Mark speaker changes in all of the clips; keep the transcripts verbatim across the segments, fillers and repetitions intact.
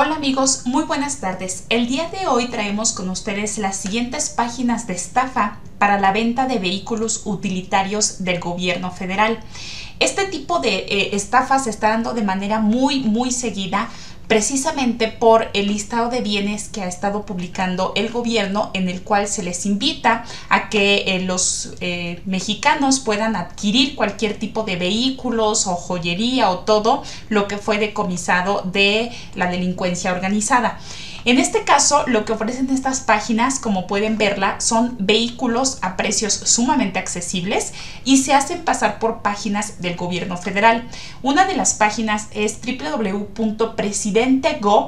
Speaker 1: Hola amigos, muy buenas tardes. El día de hoy traemos con ustedes las siguientes páginas de estafa para la venta de vehículos utilitarios del gobierno federal. Este tipo de eh, estafa se está dando de manera muy muy seguida precisamente por el listado de bienes que ha estado publicando el gobierno, en el cual se les invita a que eh, los eh, mexicanos puedan adquirir cualquier tipo de vehículos o joyería o todo lo que fue decomisado de la delincuencia organizada. En este caso, lo que ofrecen estas páginas, como pueden verla, son vehículos a precios sumamente accesibles y se hacen pasar por páginas del gobierno federal. Una de las páginas es w w w punto presidente gov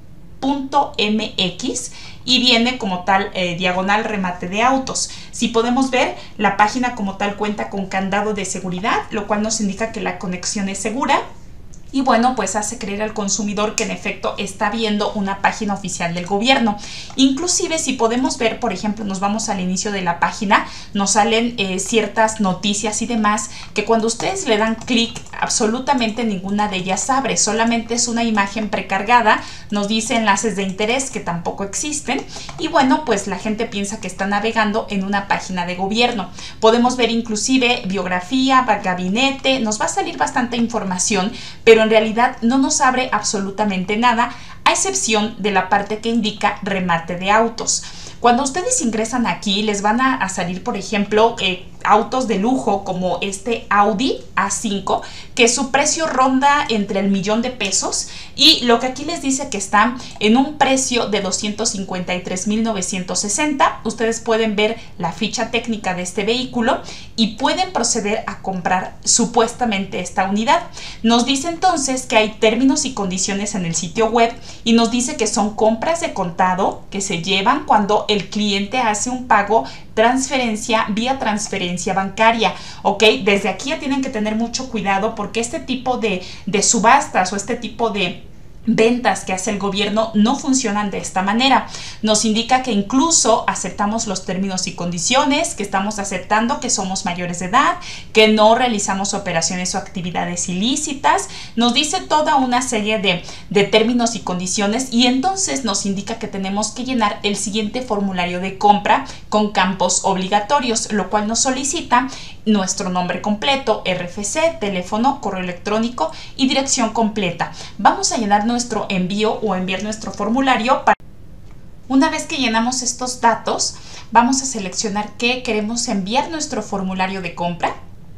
Speaker 1: punto m x y viene como tal eh, diagonal remate de autos. Si podemos ver, la página como tal cuenta con candado de seguridad, lo cual nos indica que la conexión es segura. Y bueno, pues hace creer al consumidor que en efecto está viendo una página oficial del gobierno. Inclusive si podemos ver, por ejemplo, nos vamos al inicio de la página, nos salen eh, ciertas noticias y demás, que cuando ustedes le dan clic, absolutamente ninguna de ellas abre, solamente es una imagen precargada, nos dice enlaces de interés que tampoco existen, y bueno, pues la gente piensa que está navegando en una página de gobierno. Podemos ver inclusive biografía, gabinete, nos va a salir bastante información, pero en realidad no nos abre absolutamente nada, a excepción de la parte que indica remate de autos. Cuando ustedes ingresan aquí, les van a, a salir, por ejemplo, eh, autos de lujo como este Audi A cinco, que su precio ronda entre el millón de pesos, y lo que aquí les dice que está en un precio de doscientos cincuenta y tres mil novecientos sesenta. Ustedes pueden ver la ficha técnica de este vehículo y pueden proceder a comprar supuestamente esta unidad. Nos dice entonces que hay términos y condiciones en el sitio web y nos dice que son compras de contado que se llevan cuando el cliente hace un pago transferencia vía transferencia bancaria, ¿ok? Desde aquí ya tienen que tener mucho cuidado, porque este tipo de, de subastas o este tipo de ventas que hace el gobierno no funcionan de esta manera. Nos indica que incluso aceptamos los términos y condiciones, que estamos aceptando que somos mayores de edad, que no realizamos operaciones o actividades ilícitas. Nos dice toda una serie de, de términos y condiciones, y entonces nos indica que tenemos que llenar el siguiente formulario de compra con campos obligatorios, lo cual nos solicita nuestro nombre completo, R F C, teléfono, correo electrónico y dirección completa. Vamos a llenar nuestro envío o enviar nuestro formulario. Para... Una vez que llenamos estos datos, vamos a seleccionar que queremos enviar nuestro formulario de compra.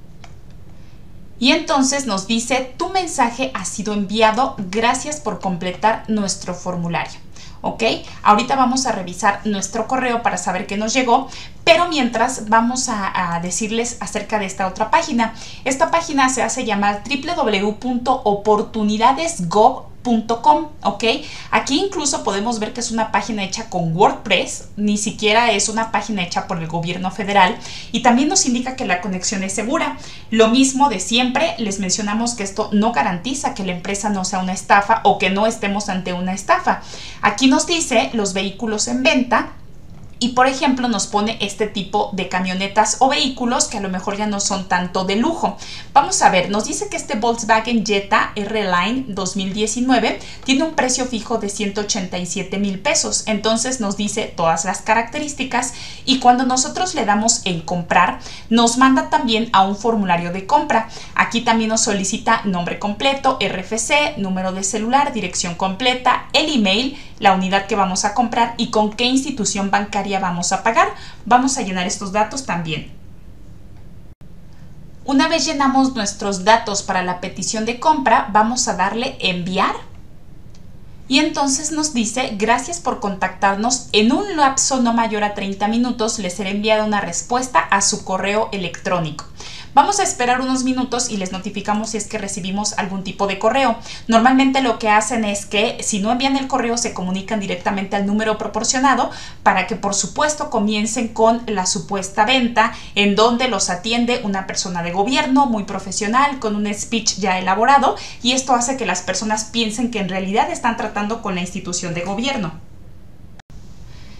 Speaker 1: Y entonces nos dice: tu mensaje ha sido enviado, gracias por completar nuestro formulario. ¿Ok? Ahorita vamos a revisar nuestro correo para saber qué nos llegó, pero mientras vamos a, a decirles acerca de esta otra página. Esta página se hace llamar w w w punto oportunidades gov punto com, ¿ok? Aquí incluso podemos ver que es una página hecha con WordPress, ni siquiera es una página hecha por el gobierno federal, y también nos indica que la conexión es segura. Lo mismo de siempre, les mencionamos que esto no garantiza que la empresa no sea una estafa o que no estemos ante una estafa. Aquí nos dice los vehículos en venta, y por ejemplo nos pone este tipo de camionetas o vehículos que a lo mejor ya no son tanto de lujo. Vamos a ver, nos dice que este Volkswagen Jetta R-Line dos mil diecinueve tiene un precio fijo de ciento ochenta y siete mil pesos. Entonces nos dice todas las características, y cuando nosotros le damos en comprar, nos manda también a un formulario de compra. Aquí también nos solicita nombre completo, R F C, número de celular, dirección completa, el email, la unidad que vamos a comprar y con qué institución bancaria vamos a pagar. Vamos a llenar estos datos también. Una vez llenamos nuestros datos para la petición de compra, vamos a darle enviar, y entonces nos dice: gracias por contactarnos, en un lapso no mayor a treinta minutos les será enviada una respuesta a su correo electrónico. Vamos a esperar unos minutos y les notificamos si es que recibimos algún tipo de correo. Normalmente lo que hacen es que si no envían el correo, se comunican directamente al número proporcionado para que por supuesto comiencen con la supuesta venta, en donde los atiende una persona de gobierno muy profesional con un speech ya elaborado, y esto hace que las personas piensen que en realidad están tratando con la institución de gobierno.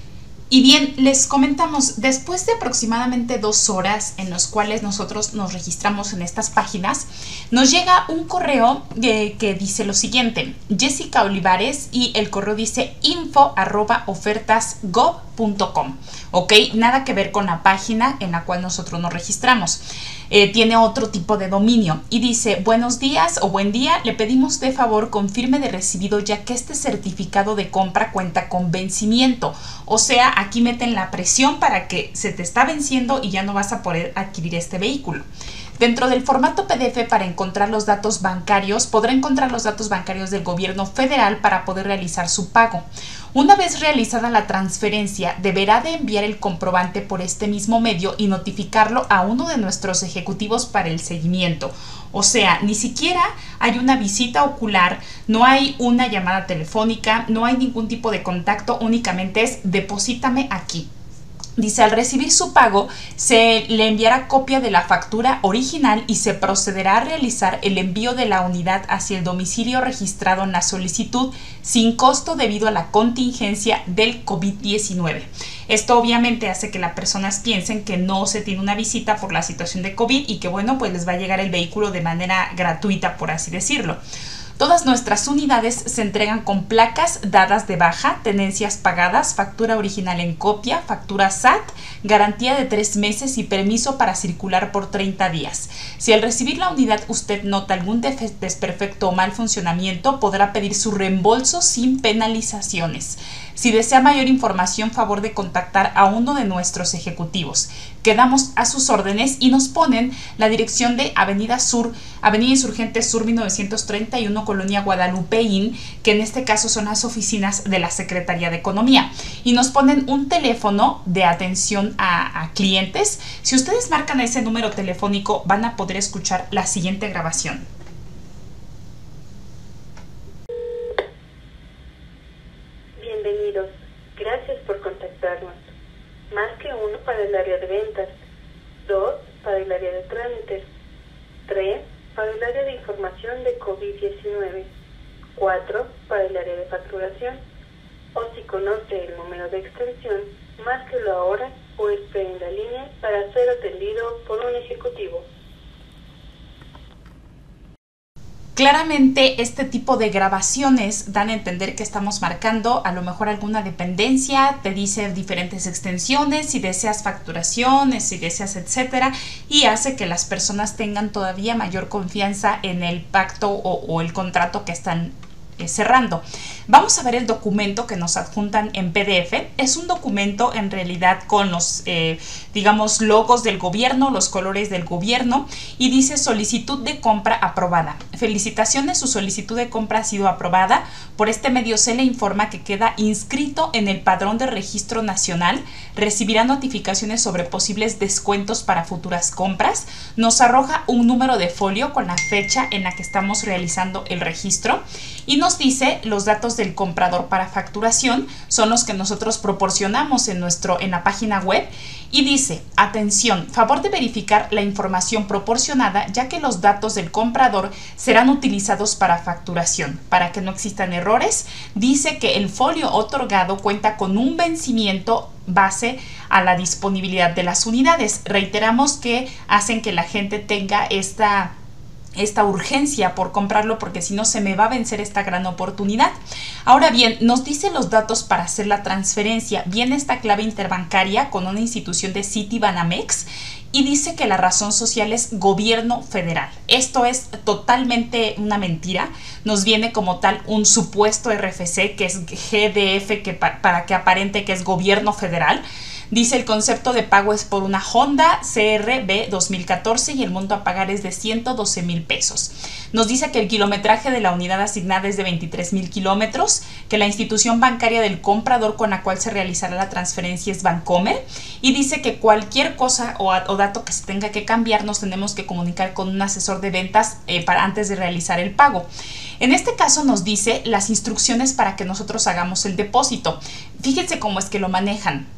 Speaker 1: Y bien, les comentamos, después de aproximadamente dos horas en los cuales nosotros nos registramos en estas páginas, nos llega un correo eh, que dice lo siguiente: Jessica Olivares, y el correo dice info arroba ofertas gov punto com. Ok, nada que ver con la página en la cual nosotros nos registramos. Eh, tiene otro tipo de dominio y dice: buenos días o buen día, le pedimos de favor confirme de recibido, ya que este certificado de compra cuenta con vencimiento. O sea, aquí meten la presión para que se te está venciendo y ya no vas a poder adquirir este vehículo. Dentro del formato P D F, para encontrar los datos bancarios, podrá encontrar los datos bancarios del gobierno federal para poder realizar su pago. Una vez realizada la transferencia, deberá de enviar el comprobante por este mismo medio y notificarlo a uno de nuestros ejecutivos para el seguimiento. O sea, ni siquiera hay una visita ocular, no hay una llamada telefónica, no hay ningún tipo de contacto, únicamente es deposítame aquí. Dice: al recibir su pago, se le enviará copia de la factura original y se procederá a realizar el envío de la unidad hacia el domicilio registrado en la solicitud sin costo debido a la contingencia del COVID diecinueve. Esto obviamente hace que las personas piensen que no se tiene una visita por la situación de COVID y que, bueno, pues les va a llegar el vehículo de manera gratuita, por así decirlo. Todas nuestras unidades se entregan con placas dadas de baja, tenencias pagadas, factura original en copia, factura S A T, garantía de tres meses y permiso para circular por treinta días. Si al recibir la unidad usted nota algún desperfecto o mal funcionamiento, podrá pedir su reembolso sin penalizaciones. Si desea mayor información, favor de contactar a uno de nuestros ejecutivos. Quedamos a sus órdenes, y nos ponen la dirección de Avenida Sur, Avenida Insurgentes Sur mil novecientos treinta y uno, Colonia Guadalupeín, que en este caso son las oficinas de la Secretaría de Economía. Y nos ponen un teléfono de atención a, a clientes. Si ustedes marcan ese número telefónico, van a poder escuchar la siguiente grabación.
Speaker 2: Bienvenidos. Gracias por contactarnos. Marque uno para el área de ventas, dos para el área de trámites, tres para el área de información de COVID diecinueve, cuatro para el área de facturación. O si conoce el número de extensión, márquelo ahora o espere en la línea para ser atendido por un ejecutivo.
Speaker 1: Claramente este tipo de grabaciones dan a entender que estamos marcando a lo mejor alguna dependencia, te dice diferentes extensiones, si deseas facturaciones, si deseas etcétera, y hace que las personas tengan todavía mayor confianza en el pacto o, o el contrato que están eh, cerrando. Vamos a ver el documento que nos adjuntan en P D F. Es un documento en realidad con los, eh, digamos, logos del gobierno, los colores del gobierno, y dice solicitud de compra aprobada. Felicitaciones, su solicitud de compra ha sido aprobada. Por este medio se le informa que queda inscrito en el Padrón de Registro Nacional, recibirá notificaciones sobre posibles descuentos para futuras compras. Nos arroja un número de folio con la fecha en la que estamos realizando el registro y nos dice los datos del comprador para facturación son los que nosotros proporcionamos en, nuestro, en la página web, y dice: atención, favor de verificar la información proporcionada, ya que los datos del comprador serán utilizados para facturación. Para que no existan errores, dice que el folio otorgado cuenta con un vencimiento base a la disponibilidad de las unidades. Reiteramos que hacen que la gente tenga esta esta urgencia por comprarlo, porque si no se me va a vencer esta gran oportunidad. Ahora bien, nos dice los datos para hacer la transferencia. Viene esta clave interbancaria con una institución de Citibanamex y dice que la razón social es gobierno federal. Esto es totalmente una mentira. Nos viene como tal un supuesto R F C que es G D F, que pa- para que aparente que es gobierno federal. Dice: el concepto de pago es por una Honda C R V dos mil catorce y el monto a pagar es de ciento doce mil pesos. Nos dice que el kilometraje de la unidad asignada es de veintitrés mil kilómetros, que la institución bancaria del comprador con la cual se realizará la transferencia es Bancomer, y dice que cualquier cosa o, o dato que se tenga que cambiar nos tenemos que comunicar con un asesor de ventas eh, para antes de realizar el pago. En este caso nos dice las instrucciones para que nosotros hagamos el depósito. Fíjense cómo es que lo manejan.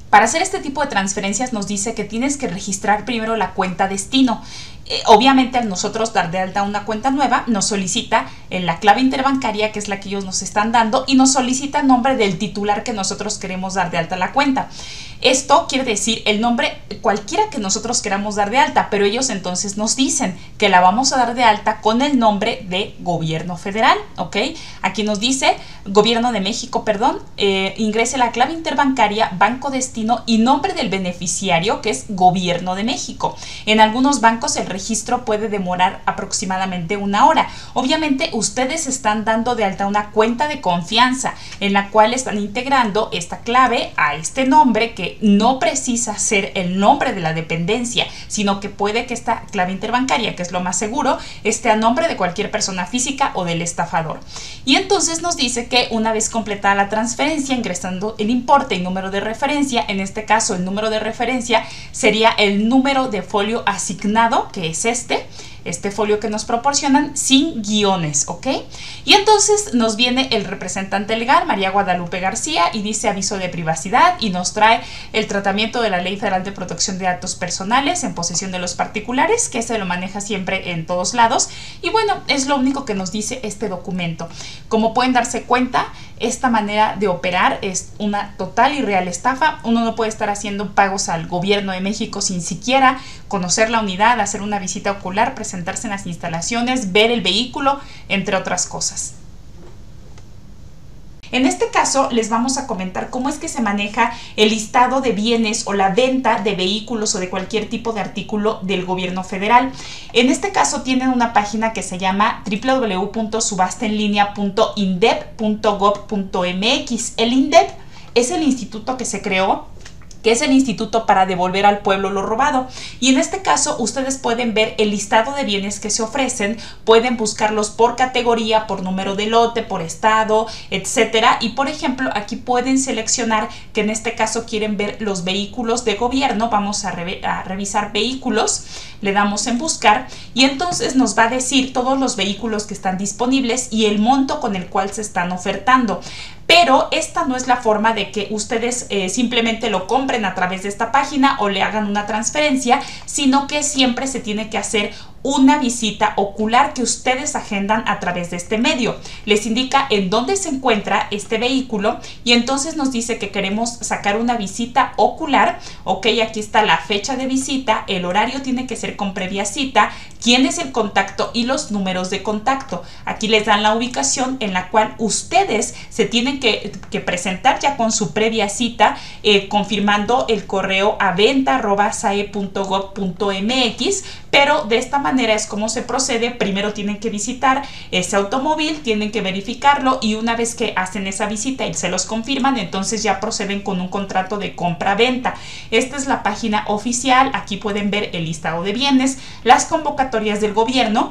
Speaker 1: Para hacer este tipo de transferencias nos dice que tienes que registrar primero la cuenta destino. Eh, obviamente al nosotros dar de alta una cuenta nueva nos solicita en la clave interbancaria, que es la que ellos nos están dando, y nos solicita el nombre del titular que nosotros queremos dar de alta la cuenta. Esto quiere decir el nombre cualquiera que nosotros queramos dar de alta, pero ellos entonces nos dicen que la vamos a dar de alta con el nombre de Gobierno Federal, ¿ok? Aquí nos dice Gobierno de México, perdón, eh, ingrese la clave interbancaria, banco destino y nombre del beneficiario, que es Gobierno de México. En algunos bancos el registro puede demorar aproximadamente una hora. Obviamente ustedes están dando de alta una cuenta de confianza en la cual están integrando esta clave a este nombre, que no precisa ser el nombre de la dependencia, sino que puede que esta clave interbancaria, que es lo más seguro, esté a nombre de cualquier persona física o del estafador. Y entonces nos dice que una vez completada la transferencia, ingresando el importe y número de referencia, en este caso el número de referencia sería el número de folio asignado, que es este, este folio que nos proporcionan sin guiones, ¿ok? Y entonces nos viene el representante legal, María Guadalupe García, y dice aviso de privacidad, y nos trae el tratamiento de la Ley Federal de Protección de Datos Personales en posesión de los particulares, que se lo maneja siempre en todos lados. Y bueno, es lo único que nos dice este documento. Como pueden darse cuenta, esta manera de operar es una total y real estafa. Uno no puede estar haciendo pagos al Gobierno de México sin siquiera conocer la unidad, hacer una visita ocular, presentarse en las instalaciones, ver el vehículo, entre otras cosas. En este caso les vamos a comentar cómo es que se maneja el listado de bienes o la venta de vehículos o de cualquier tipo de artículo del gobierno federal. En este caso tienen una página que se llama w w w punto subastaenlinea punto indep punto gov punto m x. El INDEP es el instituto que se creó, que es el Instituto para Devolver al Pueblo lo Robado. Y en este caso ustedes pueden ver el listado de bienes que se ofrecen, pueden buscarlos por categoría, por número de lote, por estado, etcétera. Y por ejemplo, aquí pueden seleccionar que en este caso quieren ver los vehículos de gobierno. Vamos a, re a revisar vehículos, le damos en buscar y entonces nos va a decir todos los vehículos que están disponibles y el monto con el cual se están ofertando. Pero esta no es la forma de que ustedes eh, simplemente lo compren a través de esta página o le hagan una transferencia, sino que siempre se tiene que hacer una visita ocular que ustedes agendan a través de este medio. Les indica en dónde se encuentra este vehículo y entonces nos dice que queremos sacar una visita ocular. Ok, aquí está la fecha de visita, el horario tiene que ser con previa cita, quién es el contacto y los números de contacto. Aquí les dan la ubicación en la cual ustedes se tienen que, que presentar ya con su previa cita, eh, confirmando el correo a venta arroba sae punto gov punto m x, pero de esta manera es como se procede. Primero tienen que visitar ese automóvil, tienen que verificarlo y una vez que hacen esa visita y se los confirman, entonces ya proceden con un contrato de compra-venta. Esta es la página oficial. Aquí pueden ver el listado de bienes, las convocatorias del gobierno,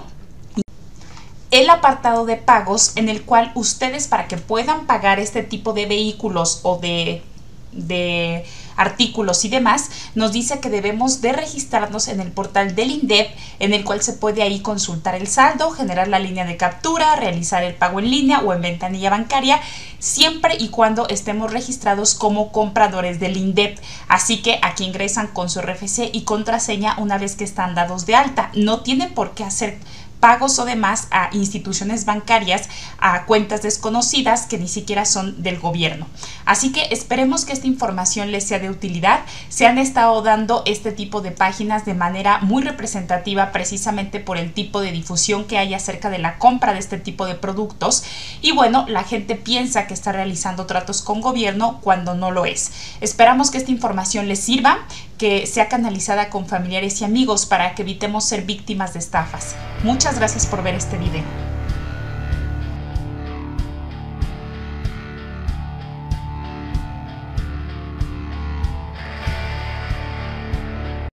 Speaker 1: el apartado de pagos en el cual ustedes, para que puedan pagar este tipo de vehículos o de, de artículos y demás, nos dice que debemos de registrarnos en el portal del INDEP, en el cual se puede ahí consultar el saldo, generar la línea de captura, realizar el pago en línea o en ventanilla bancaria, siempre y cuando estemos registrados como compradores del INDEP. Así que aquí ingresan con su R F C y contraseña una vez que están dados de alta. No tienen por qué hacer pagos o demás a instituciones bancarias, a cuentas desconocidas que ni siquiera son del gobierno. Así que esperemos que esta información les sea de utilidad. Se han estado dando este tipo de páginas de manera muy representativa precisamente por el tipo de difusión que hay acerca de la compra de este tipo de productos. Y bueno, la gente piensa que está realizando tratos con gobierno cuando no lo es. Esperamos que esta información les sirva, que sea canalizada con familiares y amigos para que evitemos ser víctimas de estafas. Muchas gracias por ver este video.